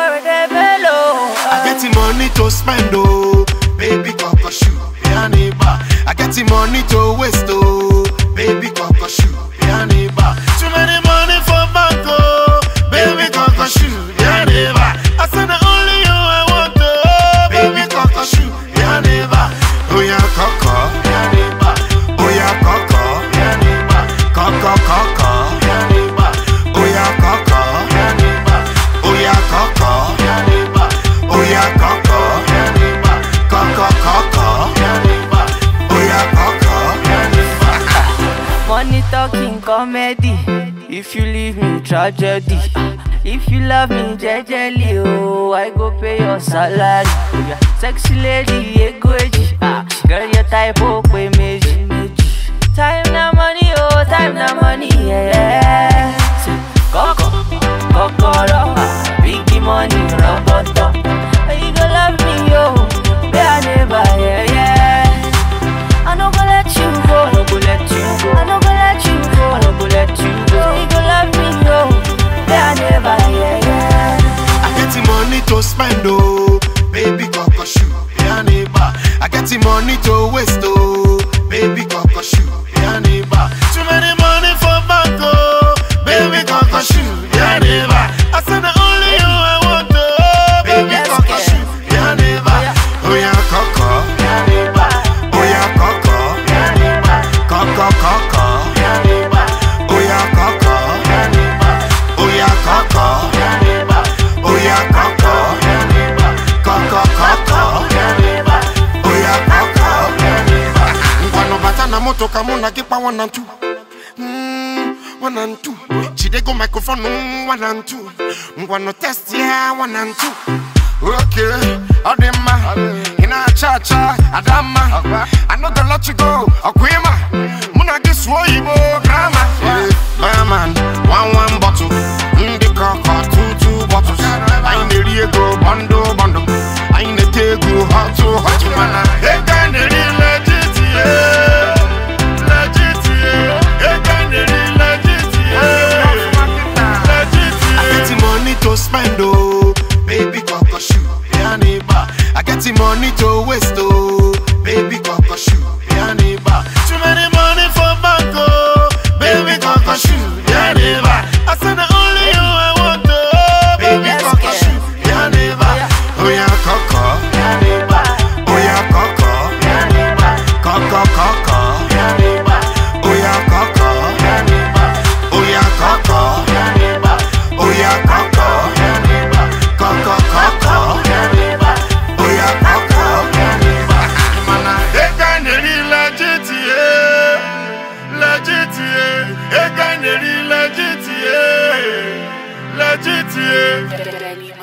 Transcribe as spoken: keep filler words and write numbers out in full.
I get the money to spend, oh, baby coco shoe, yeah neighbor. I get the money to waste, oh, baby coco shoe, yeah neighbor. Too many money for bank, oh, baby coco shoe, yeah neighbor. I said the only you I want, oh, baby coco shoe, yeah neighbor. Oh yeah coco, yeah neighbor. Oh yeah coco, yeah neighbor. Coco coco, yeah neighbor. Oh yeah coco, yeah neighbor. Oh yeah coco, yeah neighbor. Oh yeah coco, yeah neighbor. Coco coco, yeah neighbor. Oh yeah coco, yeah neighbor. Money talking comedy. If you leave me tragedy. If you love me jejely, oh, I go pay your salary. Yeah. Sexy lady, egoji. Ah, girl, your type oh, pay meji. Time na money, oh, time na money, yeah. Coco, coco, ah, big money, roboto. You go love me, yo, be a neighbor, yeah, yeah. I no go let you go, I no go let you go, I no go let you go, I no go let you go. You go love me, yo, be a neighbor, yeah, yeah. I get the money to spend, oh, baby coco shoe, yeah neighbor. I get the money to waste, oh, baby coco shoe, yeah neighbor. Too many money for bank, oh, baby coco shoe, yeah neighbor. I said the only you I want, oh, baby coco shoe, yeah neighbor. Oh yeah coco, yeah neighbor. Oh yeah coco, yeah neighbor. Coco coco, yeah neighbor. Oh yeah coco, yeah neighbor. Oh yeah coco, yeah neighbor. Oh yeah coco, yeah neighbor. Coco coco, yeah neighbor. Oh yeah coco, yeah neighbor. Ngwano bata na moto kamuna kipa one and two. Mm, one and two. Chidego microphone mm, one and two. Ngwano test yeah one and two. Okay, Adema, ina cha cha, Adama. I know the let you go, Aquima. Muna this woyibo grammar. Yeah, man, one one bottle. Ndi coco, two two bottles. I in the Riego, bundle bundle. I in the Tegu, hot to hot mana. Hey, can the real legit, yeah. Legit, yeah. Hey, can the real legit, yeah. Legit, yeah. I get the money to spend, oh, baby coco shoe, yeah neighbor. I get the money to waste, oh, baby coco shoe, yeah neighbor. Too many money for bank, oh, baby coco shoe, yeah neighbor. I said the only you I want, oh, baby coco shoe, yeah neighbor. Oh yeah coco, yeah neighbor. Oh yeah coco, yeah neighbor. Coco coco, yeah neighbor. Oh yeah coco, yeah neighbor. Oh yeah coco, yeah neighbor. Oh yeah coco, yeah neighbor. Coco coco, yeah neighbor. Oh yeah coco, yeah neighbor. Mana, they can real legit, yeah. Legit, yeah. They can real legit, yeah. Legit, yeah.